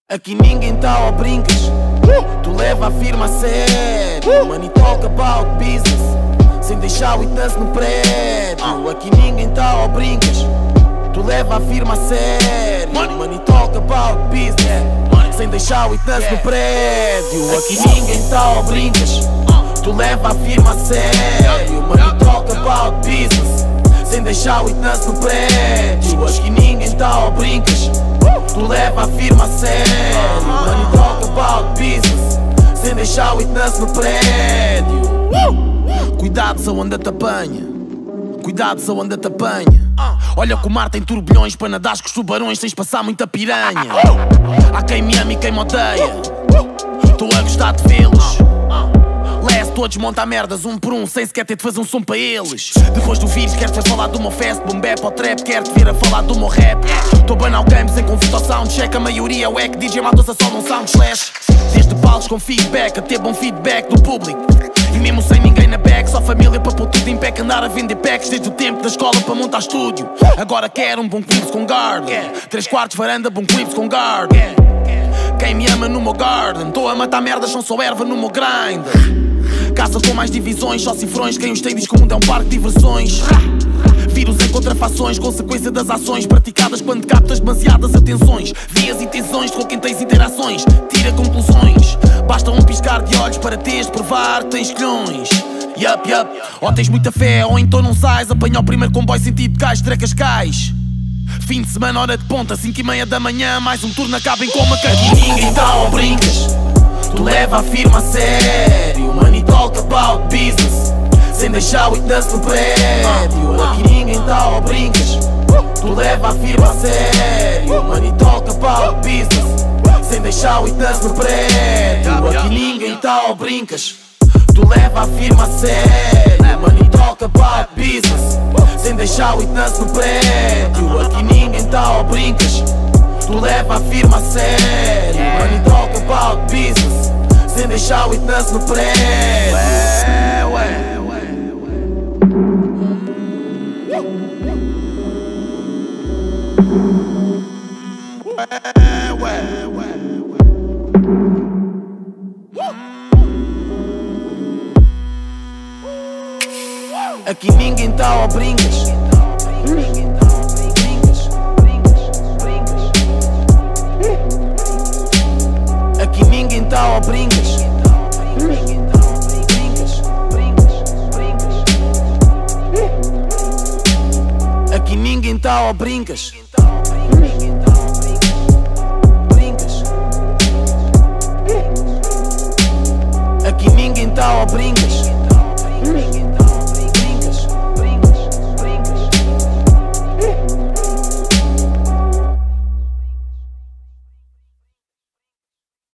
Aqui ninguém tá ao brincas, tu leva a firma a sério. Money talk about business, sem deixar o itas no prédio. Aqui ninguém tá ao brincas, tu leva a firma a sério. Money talk about business, sem deixar o itas no prédio. Aqui ninguém tá ao brincas, tu leva a firma a sério. Money talk about business, sem deixar o itas no prédio. Aqui ninguém tá ao brincas, tu leva a firma a sério. Money talk about business, sem deixar o itas no prédio. Cuidado se a onda te apanha, cuidado se a onda te apanha. Olha que o mar tem turbilhões, para nadares com os tubarões tens de passar muita piranha. Há quem me ama e quem me odeia, estou a gostar de vê-los. Todos monta merdas um por um, sem sequer ter de fazer um som para eles. Depois do vírus quero ter falar do meu fest, boom bap ou trap, quero te vir a falar do meu rap. Tô banal game sem convite ao soundcheck, a maioria é o que DJ matou-se a só num sound slash. Desde palcos com feedback, a ter bom feedback do público. E mesmo sem ninguém na back, só família para pôr tudo em pé, andar a vender packs desde o tempo da escola para montar estúdio. Agora quero um bom clips com guard, 3/4 varanda, bom clips com guard. Quem me ama no meu garden, tô a matar merdas, são só erva no meu grind. Caças com mais divisões, só cifrões. Quem os tem diz que o mundo é um parque de diversões. Vírus em contrafações, consequência das ações praticadas quando captas demasiadas atenções. Vias e tensões com quem tens interações, tira conclusões. Basta um piscar de olhos para teres de provar que tens colhões. Yup, yup, ou tens muita fé ou então não sais. Apanha o primeiro comboio sentido de Cais, Cascais. Fim de semana, hora de ponta, 5:30 da manhã. Mais um turno, acabem com uma carrinha. Ninguém tá ao brincas, tu leva a firma a sério. Money talk about business, sem deixar o itas no prédio. Aqui ninguém tá ao brincas, tu leva a firma a sério. Money talk about business, sem deixar o itas no prédio. Aqui ninguém tá ao brincas, tu leva a firma a sério. Money talk about business, sem deixar o itas no prédio. Aqui ninguém tá ao brincas, tu leva a firma a sério. Money talk about business, sem deixar o itas no prédio. Aqui ninguém tá ao brincas, aqui ninguém tá ao brincas. Aqui ninguém tá ao brincas. Aqui ninguém tá ao brincas.